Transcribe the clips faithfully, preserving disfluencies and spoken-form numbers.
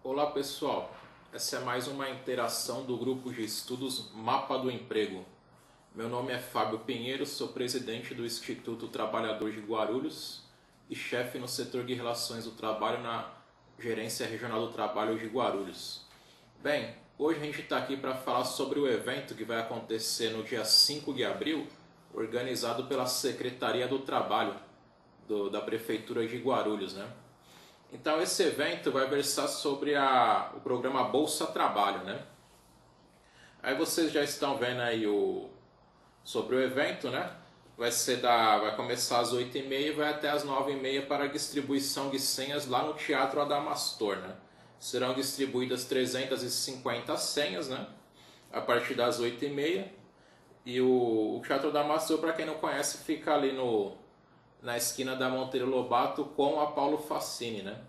Olá pessoal, essa é mais uma interação do grupo de estudos Mapa do Emprego. Meu nome é Fábio Pinheiro, sou presidente do Instituto Trabalhador de Guarulhos e chefe no setor de Relações do Trabalho na Gerência Regional do Trabalho de Guarulhos. Bem, hoje a gente está aqui para falar sobre o evento que vai acontecer no dia cinco de abril, organizado pela Secretaria do Trabalho do, da Prefeitura de Guarulhos, né? Então esse evento vai versar sobre a, o programa Bolsa Trabalho, né? Aí vocês já estão vendo aí o, sobre o evento, né? Vai, ser da, vai começar às oito e meia e vai até às nove e meia para a distribuição de senhas lá no Teatro Adamastor, né? Serão distribuídas trezentas e cinquenta senhas, né? A partir das oito e meia. E o, o Teatro Adamastor, para quem não conhece, fica ali no... na esquina da Monteiro Lobato com a Paulo Facini, né?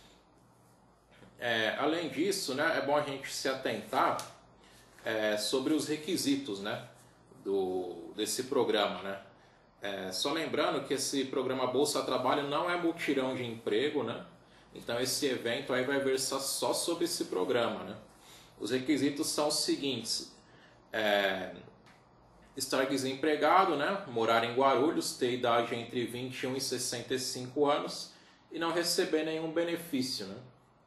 É, além disso, né, é bom a gente se atentar é, sobre os requisitos, né, do, desse programa, né? É, só lembrando que esse programa Bolsa Trabalho não é mutirão de emprego, né? Então esse evento aí vai versar só sobre esse programa, né? Os requisitos são os seguintes: é, estar desempregado, né? Morar em Guarulhos, ter idade entre vinte e um e sessenta e cinco anos e não receber nenhum benefício, né?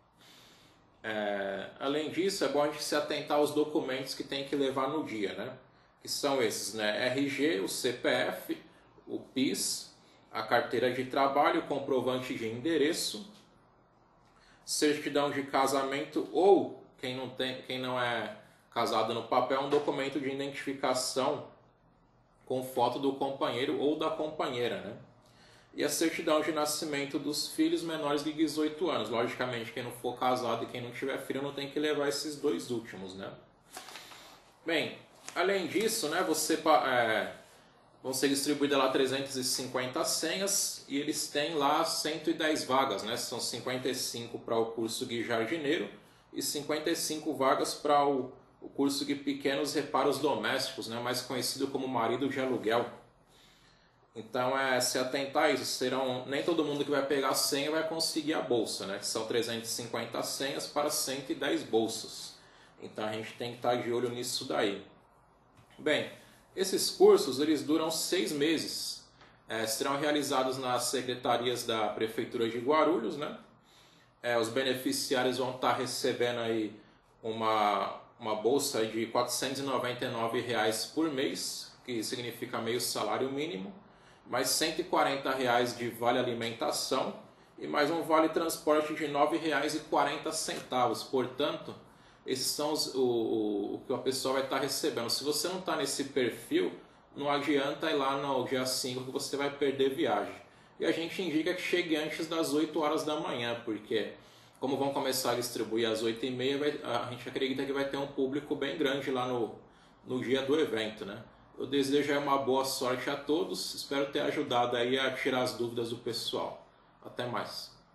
É, além disso, é bom a gente se atentar aos documentos que tem que levar no dia, né? Que são esses, né? R G, o C P F, o PIS, a carteira de trabalho, comprovante de endereço, certidão de casamento ou, quem não, tem, quem não é casado no papel, um documento de identificação com foto do companheiro ou da companheira, né? E a certidão de nascimento dos filhos menores de dezoito anos. Logicamente, quem não for casado e quem não tiver filho não tem que levar esses dois últimos, né? Bem, além disso, né, você, é, vão ser distribuídas lá trezentas e cinquenta senhas e eles têm lá cento e dez vagas, né? São cinquenta e cinco para o curso de jardineiro e cinquenta e cinco vagas para o o curso de pequenos reparos domésticos, né, mais conhecido como marido de aluguel. Então, é se atentar a isso, serão, nem todo mundo que vai pegar a senha vai conseguir a bolsa, né, que são trezentas e cinquenta senhas para cento e dez bolsas. Então a gente tem que estar de olho nisso daí. Bem, esses cursos eles duram seis meses, é, serão realizados nas secretarias da Prefeitura de Guarulhos, né? É, os beneficiários vão estar recebendo aí uma uma bolsa de quatrocentos e noventa e nove reais por mês, que significa meio salário mínimo, mais cento e quarenta reais de vale alimentação e mais um vale transporte de nove reais e quarenta centavos. Portanto, esses são os, o, o, o que a pessoa vai estar recebendo. Se você não está nesse perfil, não adianta ir lá no dia cinco que você vai perder viagem. E a gente indica que chegue antes das oito horas da manhã, porque como vão começar a distribuir às oito e meia, a gente acredita que vai ter um público bem grande lá no, no dia do evento, né? Eu desejo uma boa sorte a todos, espero ter ajudado aí a tirar as dúvidas do pessoal. Até mais.